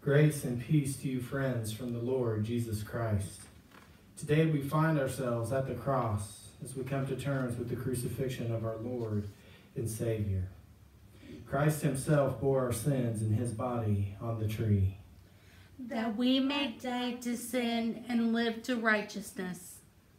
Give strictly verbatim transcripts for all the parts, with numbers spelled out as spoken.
Grace and peace to you, friends, from the Lord Jesus Christ. Today we find ourselves at the cross as we come to terms with the crucifixion of our Lord and Savior. Christ himself bore our sins in his body on the tree, that we may die to sin and live to righteousness.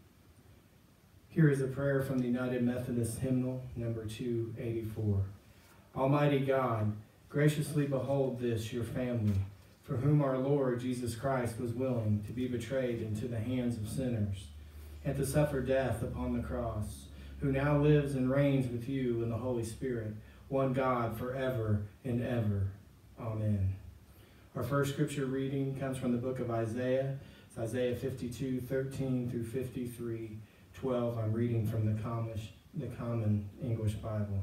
Here is a prayer from the United Methodist Hymnal, number two eighty-four. Almighty God, graciously behold this, your family, for whom our Lord Jesus Christ was willing to be betrayed into the hands of sinners, and to suffer death upon the cross, who now lives and reigns with you in the Holy Spirit, one God forever and ever. Amen. Our first scripture reading comes from the book of Isaiah. It's Isaiah fifty-two, thirteen through fifty-three, twelve. I'm reading from the common, the Common English Bible.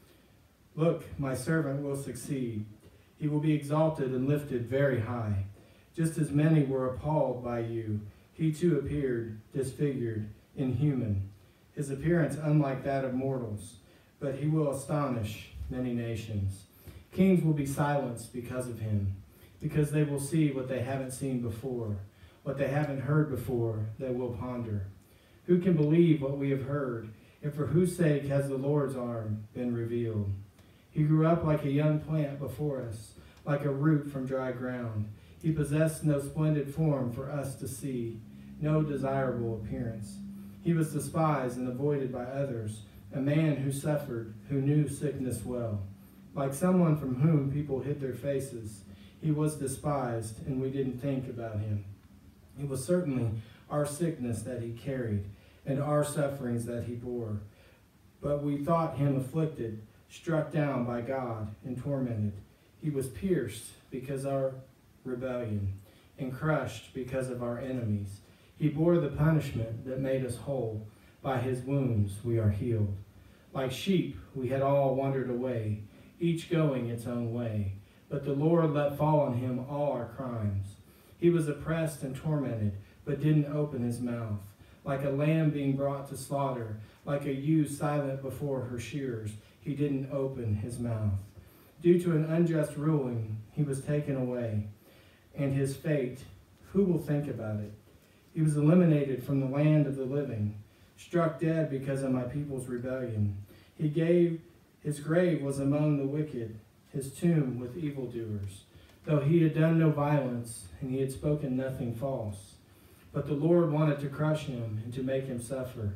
Look, my servant will succeed. He will be exalted and lifted very high. Just as many were appalled by you, he too appeared disfigured, inhuman, his appearance unlike that of mortals, but he will astonish many nations. Kings will be silenced because of him, because they will see what they haven't seen before, what they haven't heard before, they will ponder. Who can believe what we have heard, and for whose sake has the Lord's arm been revealed? He grew up like a young plant before us, like a root from dry ground. He possessed no splendid form for us to see, no desirable appearance. He was despised and avoided by others, a man who suffered, who knew sickness well. Like someone from whom people hid their faces, he was despised, and we didn't think about him. It was certainly our sickness that he carried, and our sufferings that he bore. But we thought him afflicted, struck down by God, and tormented. He was pierced because of our rebellion, and crushed because of our enemies. He bore the punishment that made us whole. By his wounds we are healed. Like sheep we had all wandered away, each going its own way. But the Lord let fall on him all our crimes. He was oppressed and tormented, but didn't open his mouth. Like a lamb being brought to slaughter, like a ewe silent before her shearers, he didn't open his mouth. Due to an unjust ruling, he was taken away. And his fate, who will think about it? He was eliminated from the land of the living, struck dead because of my people's rebellion. He gave, his grave was among the wicked, his tomb with evildoers, though he had done no violence and he had spoken nothing false. But the Lord wanted to crush him and to make him suffer.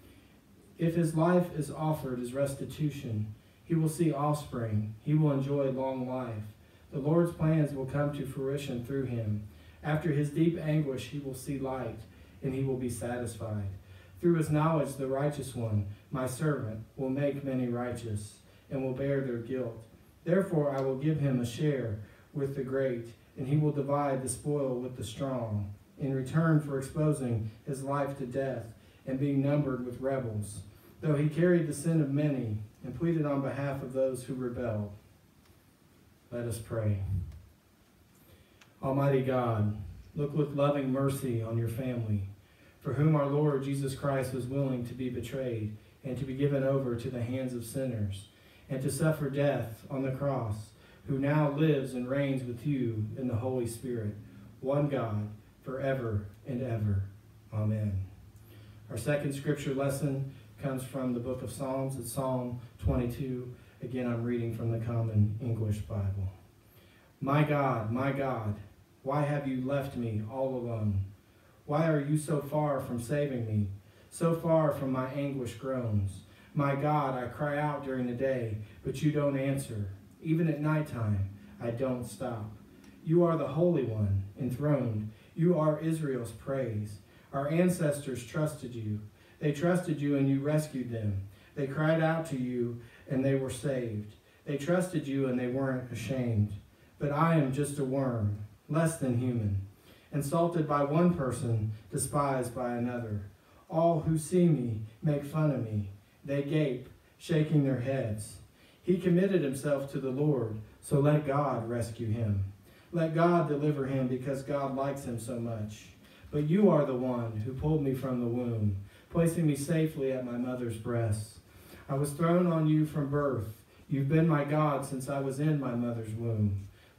If his life is offered as restitution, he will see offspring. He will enjoy long life. The Lord's plans will come to fruition through him. After his deep anguish, he will see light, and he will be satisfied. Through his knowledge, the righteous one, my servant, will make many righteous, and will bear their guilt. Therefore I will give him a share with the great, and he will divide the spoil with the strong, in return for exposing his life to death and being numbered with rebels, though he carried the sin of many and pleaded on behalf of those who rebelled. Let us pray. Almighty God, look with loving mercy on your family, for whom our Lord Jesus Christ was willing to be betrayed and to be given over to the hands of sinners, and to suffer death on the cross, who now lives and reigns with you in the Holy Spirit, one God, forever and ever. Amen. Our second scripture lesson comes from the book of Psalms. It's Psalm twenty-two. Again, I'm reading from the Common English Bible. My God, my God, why have you left me all alone? Why are you so far from saving me, so far from my anguish groans? My God, I cry out during the day, but you don't answer. Even at nighttime, I don't stop. You are the Holy One, enthroned. You are Israel's praise. Our ancestors trusted you. They trusted you and you rescued them. They cried out to you and they were saved. They trusted you and they weren't ashamed. But I am just a worm, less than human, insulted by one person, despised by another. All who see me make fun of me. They gape, shaking their heads. He committed himself to the Lord, so let God rescue him. Let God deliver him because God likes him so much. But you are the one who pulled me from the womb, placing me safely at my mother's breast. I was thrown on you from birth. You've been my God since I was in my mother's womb.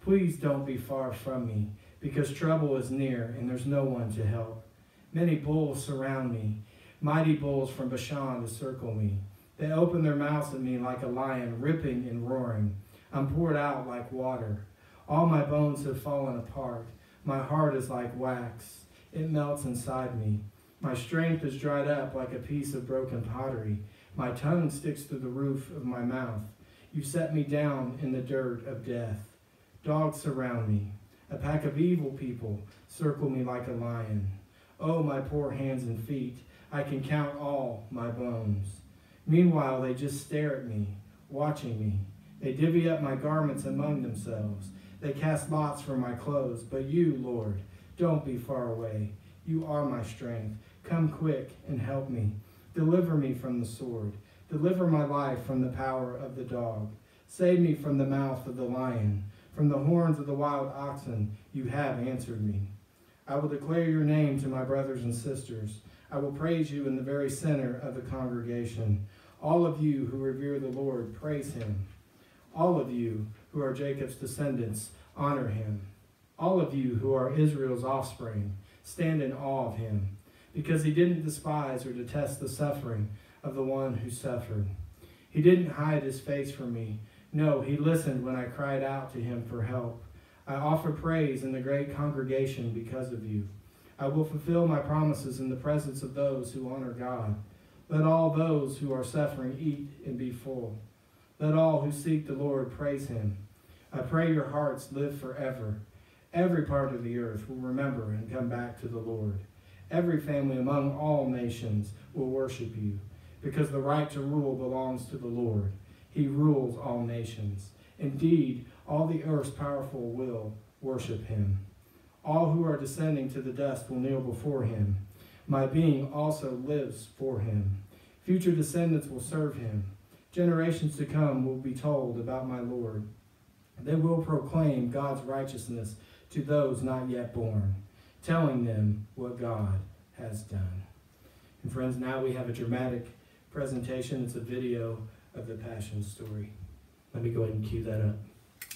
Please don't be far from me, because trouble is near and there's no one to help. Many bulls surround me, mighty bulls from Bashan to circle me. They open their mouths at me like a lion, ripping and roaring. I'm poured out like water. All my bones have fallen apart. My heart is like wax. It melts inside me. My strength is dried up like a piece of broken pottery. My tongue sticks to the roof of my mouth. You set me down in the dirt of death. Dogs surround me. A pack of evil people circle me like a lion. Oh, my poor hands and feet. I can count all my bones. Meanwhile, they just stare at me, watching me. They divvy up my garments among themselves. They cast lots for my clothes. But you, Lord, don't be far away. You are my strength. Come quick and help me. Deliver me from the sword. Deliver my life from the power of the dog. Save me from the mouth of the lion. From the horns of the wild oxen, you have answered me. I will declare your name to my brothers and sisters. I will praise you in the very center of the congregation. All of you who revere the Lord, praise him. All of you who are Jacob's descendants, honor him. All of you who are Israel's offspring, stand in awe of him, because he didn't despise or detest the suffering of the one who suffered. He didn't hide his face from me. No, he listened when I cried out to him for help. I offer praise in the great congregation because of you. I will fulfill my promises in the presence of those who honor God. Let all those who are suffering eat and be full. Let all who seek the Lord praise him. I pray your hearts live forever. Every part of the earth will remember and come back to the Lord. Every family among all nations will worship you, because the right to rule belongs to the Lord. He rules all nations. Indeed, all the earth's powerful will worship him. All who are descending to the dust will kneel before him. My being also lives for him. Future descendants will serve him. Generations to come will be told about my Lord. They will proclaim God's righteousness to those not yet born, telling them what God has done. And friends, now we have a dramatic presentation. It's a video of the Passion story. Let me go ahead and cue that up.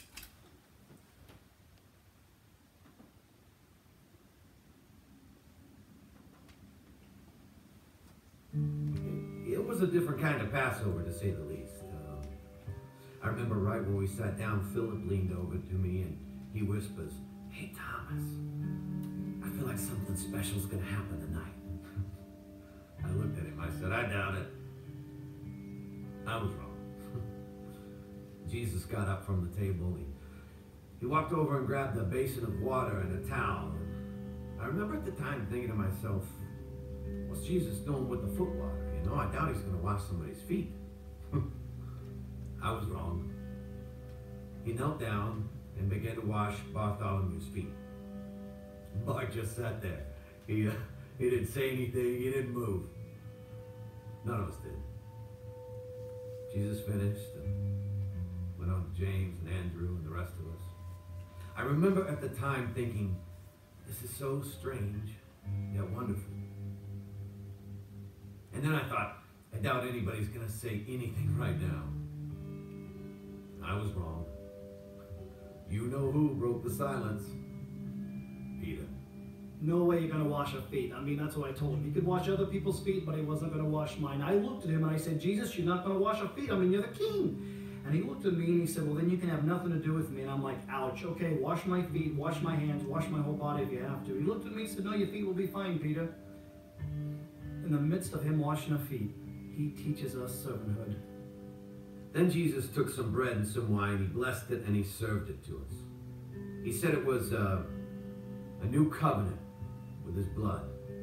It was a different kind of Passover, to say the least. Um, I remember right when we sat down, Philip leaned over to me and he whispers, "Hey, Thomas, I feel like something special's going to happen tonight." I looked at him. I said, "I doubt it." I was wrong. Jesus got up from the table. He, he walked over and grabbed a basin of water and a towel. I remember at the time thinking to myself, what's Jesus doing with the foot water? You know, I doubt he's going to wash somebody's feet. I was wrong. He knelt down and began to wash Bartholomew's feet. Bart just sat there. He, uh, he didn't say anything. He didn't move. None of us did. Jesus finished and went on to James and Andrew and the rest of us. I remember at the time thinking, this is so strange, yet wonderful. And then I thought, I doubt anybody's going to say anything right now. I was wrong. You know who broke the silence. Peter. No way you're going to wash her feet. I mean, that's what I told him. He could wash other people's feet, but he wasn't going to wash mine. I looked at him and I said, Jesus, you're not going to wash her feet. I mean, you're the king. And he looked at me and he said, well, then you can have nothing to do with me. And I'm like, ouch. Okay, wash my feet, wash my hands, wash my whole body if you have to. He looked at me and said, no, your feet will be fine, Peter. In the midst of him washing our feet, he teaches us servanthood. Then Jesus took some bread and some wine, he blessed it, and he served it to us. He said it was uh, a new covenant with his blood.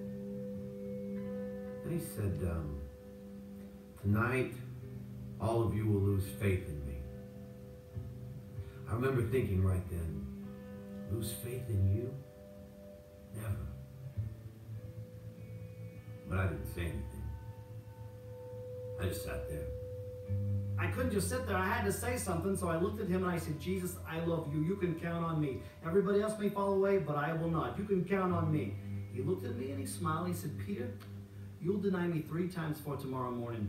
And he said, um, tonight, all of you will lose faith in me. I remember thinking right then, lose faith in you? Never. But I didn't say anything. I just sat there. I couldn't just sit there. I had to say something, so I looked at him and I said, Jesus, I love you. You can count on me. Everybody else may fall away, but I will not. You can count on me. He looked at me and he smiled. He said, Peter, you'll deny me three times for tomorrow morning.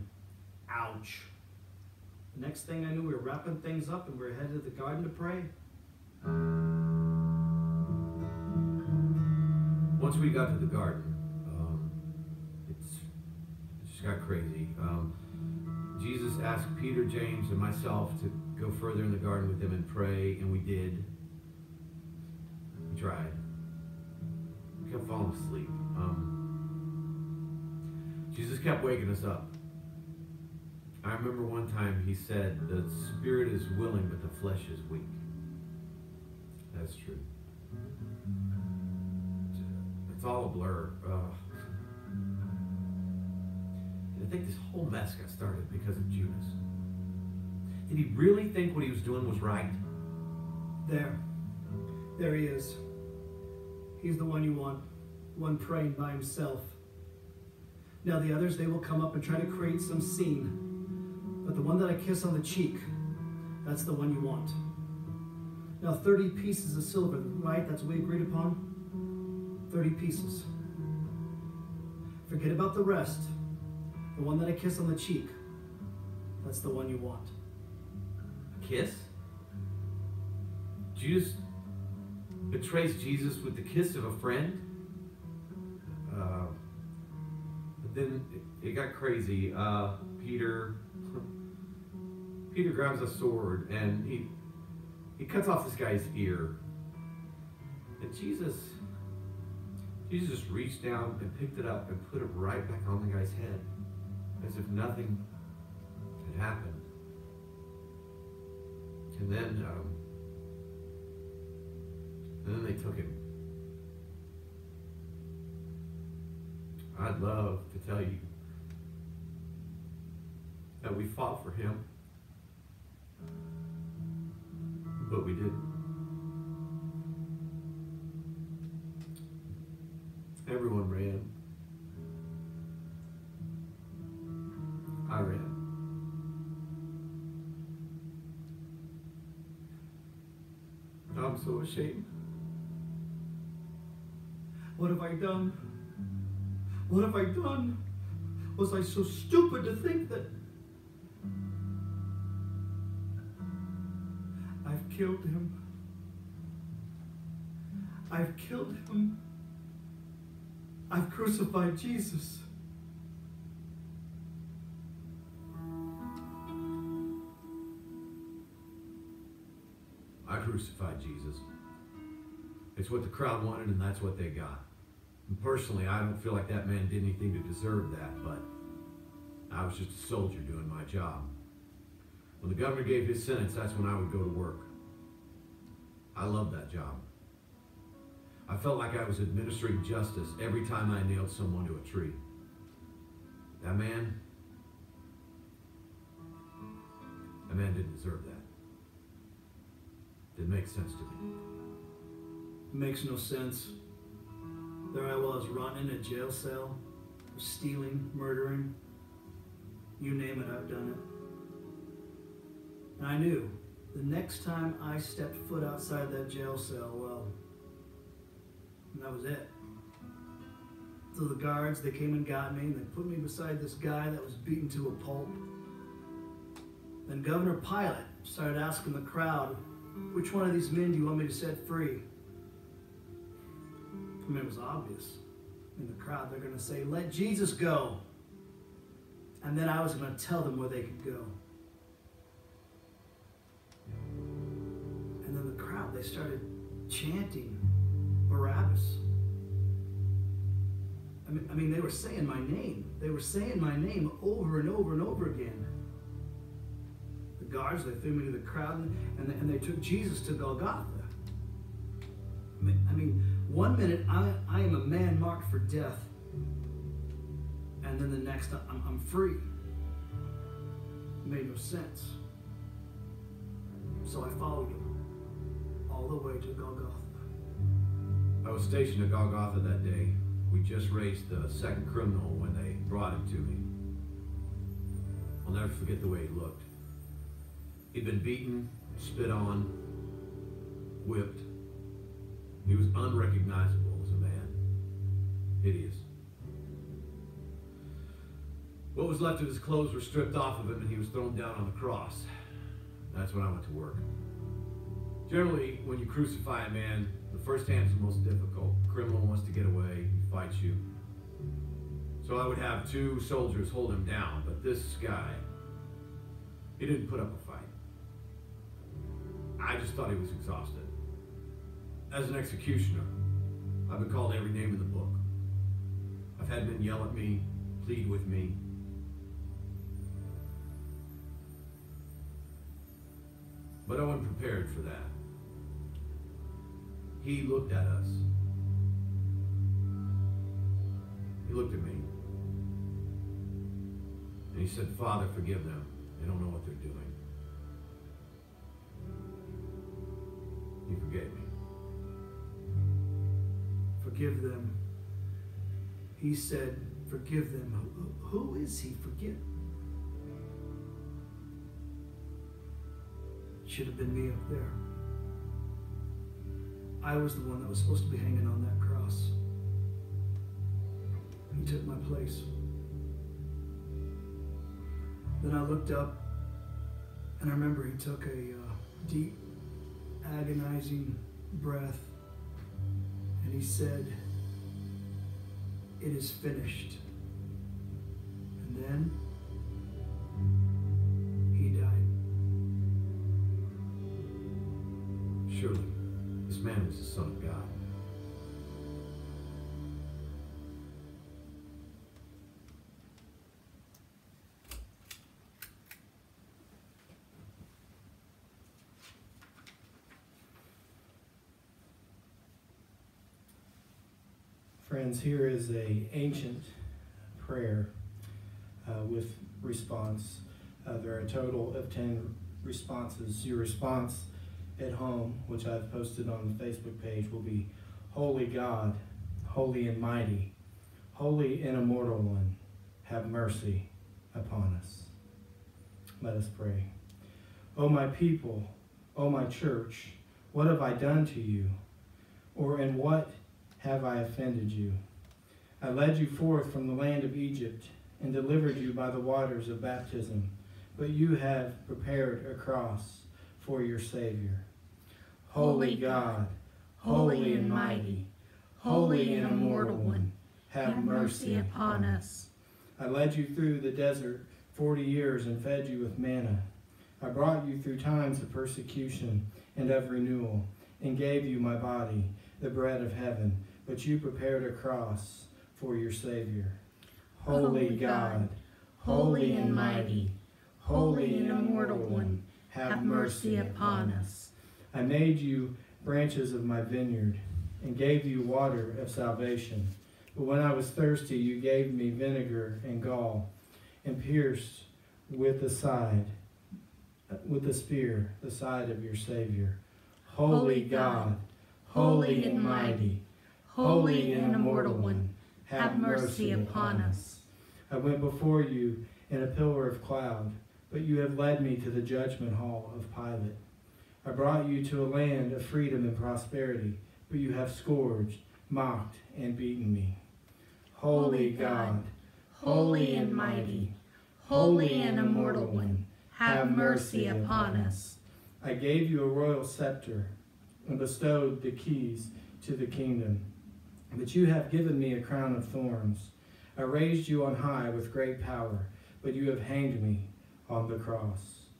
Ouch. The next thing I knew, we were wrapping things up and we were headed to the garden to pray. Once we got to the garden, um, it's, it just got crazy. Um, Jesus asked Peter, James, and myself to go further in the garden with him and pray, and we did. We tried. We kept falling asleep. Um, Jesus kept waking us up. I remember one time he said, the spirit is willing, but the flesh is weak. That's true. It's all a blur. Uh, and I think this whole mess got started because of Judas. Did he really think what he was doing was right? There. There he is. He's the one you want. One praying by himself. Now the others, they will come up and try to create some scene. But the one that I kiss on the cheek, that's the one you want. Now thirty pieces of silver, right? That's what we agreed upon? thirty pieces. Forget about the rest. The one that I kiss on the cheek, that's the one you want. A kiss? Judas betrays Jesus with the kiss of a friend? Uh, but then it, it got crazy. Uh, Peter, Peter grabs a sword and he, he cuts off this guy's ear. And Jesus... Jesus just reached down and picked it up and put it right back on the guy's head, as if nothing had happened. And then, um, and then they took him. I'd love to tell you that we fought for him, but we didn't. Everyone ran. I ran. I'm so ashamed. What have I done? What have I done? Was I so stupid to think that I've killed him? I've killed him. I've crucified Jesus. I crucified Jesus. It's what the crowd wanted, and that's what they got. And personally, I don't feel like that man did anything to deserve that, but I was just a soldier doing my job. When the governor gave his sentence, that's when I would go to work. I loved that job. I felt like I was administering justice every time I nailed someone to a tree. That man, that man didn't deserve that. Didn't make sense to me. Makes no sense. There I was, rotting in a jail cell, stealing, murdering. You name it, I've done it. And I knew the next time I stepped foot outside that jail cell, well, that was it. So the guards, they came and got me, and they put me beside this guy that was beaten to a pulp. Then Governor Pilate started asking the crowd, which one of these men do you want me to set free? I mean, it was obvious. In the crowd, they're going to say, let Jesus go. And then I was going to tell them where they could go. And then the crowd, they started chanting Barabbas. I mean, I mean, they were saying my name. They were saying my name over and over and over again. The guards, they threw me to the crowd, and they, and they took Jesus to Golgotha. I mean, I mean one minute I, I am a man marked for death, and then the next I'm, I'm free. It made no sense. So I followed him all the way to Golgotha. I was stationed at Golgotha that day. We just raised the second criminal when they brought him to me. I'll never forget the way he looked. He'd been beaten, spit on, whipped. He was unrecognizable as a man. Hideous. What was left of his clothes were stripped off of him, and he was thrown down on the cross. That's when I went to work. Generally, when you crucify a man, the first hand is the most difficult. The criminal wants to get away, he fights you. So I would have two soldiers hold him down, but this guy, he didn't put up a fight. I just thought he was exhausted. As an executioner, I've been called every name in the book. I've had men yell at me, plead with me. But I wasn't prepared for that. He looked at us. He looked at me. And he said, Father, forgive them. They don't know what they're doing. He forgave me. Forgive them. He said, forgive them. Who, who is he? Forgive. It should have been me up there. I was the one that was supposed to be hanging on that cross. He took my place. Then I looked up, and I remember he took a uh, deep, agonizing breath, and he said, it is finished. And then he died. Surely, this man was the Son of God. Friends, here is a ancient prayer uh, with response. Uh, there are a total of ten responses. Your response at home, which I've posted on the Facebook page, will be, Holy God, holy and mighty, holy and immortal one, have mercy upon us. Let us pray. O my people, O my church, what have I done to you? Or in what have I offended you? I led you forth from the land of Egypt and delivered you by the waters of baptism, but you have prepared a cross for your Savior. Holy God, holy and mighty, holy and immortal one, have mercy upon us. I led you through the desert forty years and fed you with manna. I brought you through times of persecution and of renewal, and gave you my body, the bread of heaven, but you prepared a cross for your Savior. Holy God, holy and mighty, holy and immortal one, have mercy upon us. I made you branches of my vineyard, and gave you water of salvation. But when I was thirsty, you gave me vinegar and gall, and pierced with the side, with the spear, the side of your Savior. Holy God, holy and mighty, holy and immortal one, have mercy upon us. I went before you in a pillar of cloud, but you have led me to the judgment hall of Pilate. I brought you to a land of freedom and prosperity, but you have scourged, mocked, and beaten me. Holy God, holy and mighty, holy and immortal one, have mercy upon us. I gave you a royal scepter and bestowed the keys to the kingdom. But you have given me a crown of thorns. I raised you on high with great power, but you have hanged me on the cross.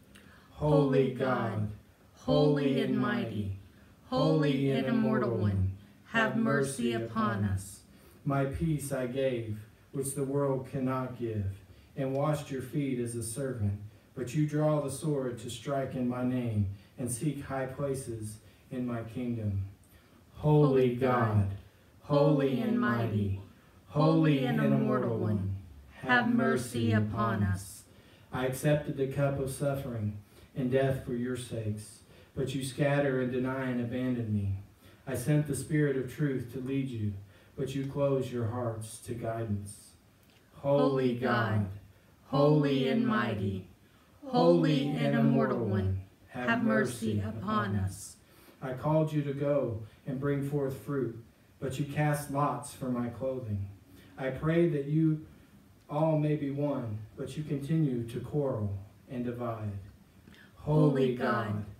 Holy God, holy and mighty, holy and immortal one, have mercy upon us. My peace I gave, which the world cannot give, and washed your feet as a servant. But you draw the sword to strike in my name, and seek high places in my kingdom. Holy God, holy and mighty, holy and immortal one, have mercy upon us. I accepted the cup of suffering and death for your sakes, but you scatter and deny and abandon me. I sent the Spirit of truth to lead you, but you close your hearts to guidance. Holy God, holy and mighty, holy and immortal one, have mercy upon us. I called you to go and bring forth fruit, but you cast lots for my clothing. I prayed that you all may be one, but you continue to quarrel and divide. Holy God,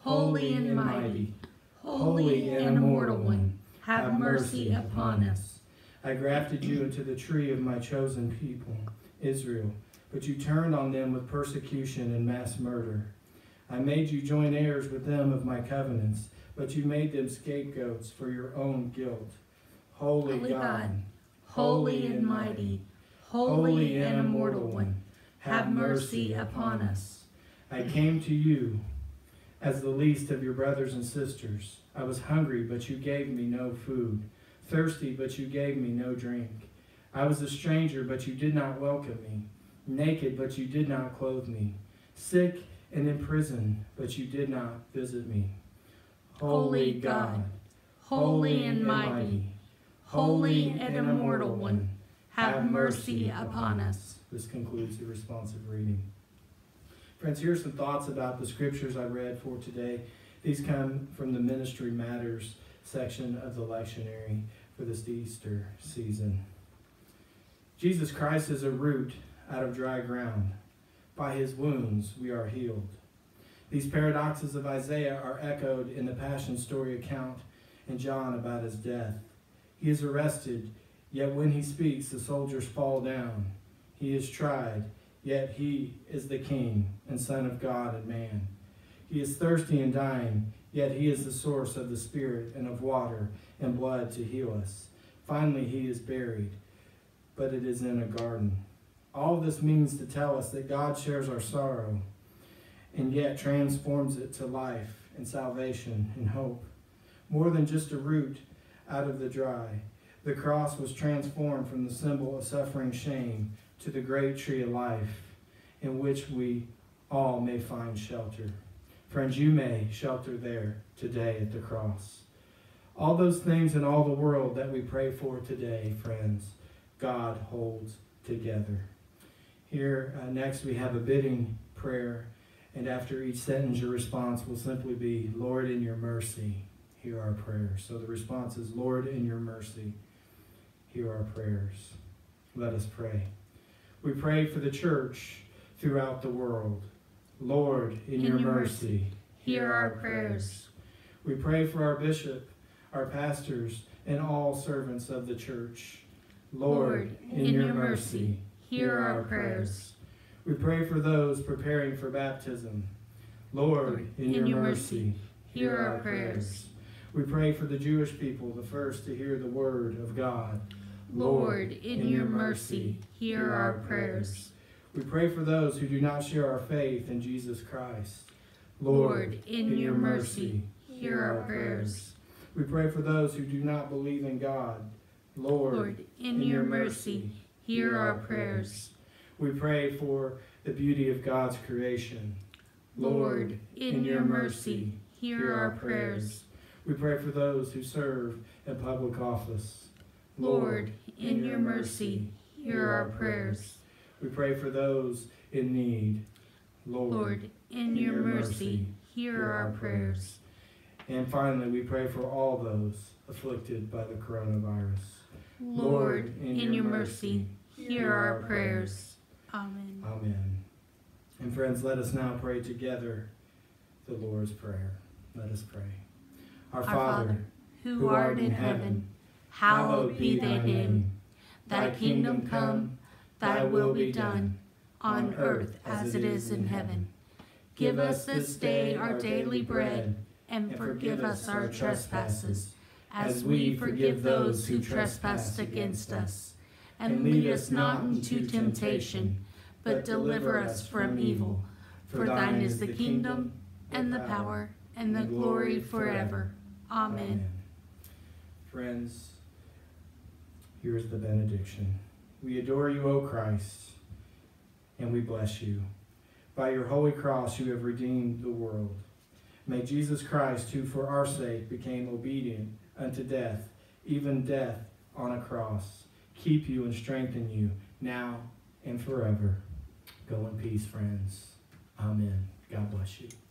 holy and mighty, holy and immortal one, have mercy upon us. I grafted you into the tree of my chosen people, Israel, but you turned on them with persecution and mass murder. I made you join heirs with them of my covenants, but you made them scapegoats for your own guilt. Holy, Holy God, God, holy and mighty, holy and immortal one, have mercy upon us. I came to you as the least of your brothers and sisters. I was hungry, but you gave me no food, thirsty, but you gave me no drink. I was a stranger, but you did not welcome me, naked, but you did not clothe me, sick and in prison, but you did not visit me. Holy God, holy and mighty, holy and immortal one, have mercy upon us. This concludes the responsive reading. Friends, here are some thoughts about the scriptures I read for today. These come from the Ministry Matters section of the lectionary for this Easter season. Jesus Christ is a root out of dry ground. By his wounds we are healed. These paradoxes of Isaiah are echoed in the Passion story account in John about his death. He is arrested, yet when he speaks, the soldiers fall down. He is tried, yet he is the King and Son of God and man. He is thirsty and dying, yet he is the source of the Spirit and of water and blood to heal us. Finally, he is buried, but it is in a garden. All this means to tell us that God shares our sorrow and yet transforms it to life and salvation and hope. More than just a root out of the dry, the cross was transformed from the symbol of suffering shame to the great tree of life in which we all may find shelter. Friends, you may shelter there today at the cross. All those things in all the world that we pray for today, friends, God holds together. Here uh, next we have a bidding prayer, and after each sentence your response will simply be, Lord, in your mercy, hear our prayers. So the response is, Lord, in your mercy, hear our prayers. Let us pray. We pray for the church throughout the world. Lord, in, in your, your mercy, hear our prayers. We pray for our bishop, our pastors, and all servants of the church. Lord, in, in your mercy, hear our prayers. We pray for those preparing for baptism. Lord, in, in your mercy, hear our prayers. We pray for the Jewish people, the first to hear the word of God. Lord, in, in your mercy, hear our prayers. We pray for those who do not share our faith in Jesus Christ. Lord, in, in your mercy, hear our prayers. We pray for those who do not believe in God. Lord, Lord in, in your mercy, hear our prayers. We pray for the beauty of God's creation. Lord, in, in your mercy, hear our prayers. We pray for those who serve in public office. Lord, in your mercy, hear our prayers. We pray for those in need. Lord, Lord in your mercy, hear our prayers. And finally, we pray for all those afflicted by the coronavirus. Lord, in your mercy, hear our prayers. Amen. Amen. And friends, let us now pray together the Lord's Prayer. Let us pray. Our, Our Father, Father, who art in heaven, hallowed be thy name. Thy kingdom come, thy will be done, on earth as it is in heaven. Give us this day our daily bread, and forgive us our trespasses, as we forgive those who trespass against us. And lead us not into temptation, but deliver us from evil. For thine is the kingdom, and the power, and the glory forever. Amen. Friends, here is the benediction. We adore you, O Christ, and we bless you. By your holy cross you have redeemed the world. May Jesus Christ, who for our sake became obedient unto death, even death on a cross, keep you and strengthen you now and forever. Go in peace, friends. Amen. God bless you.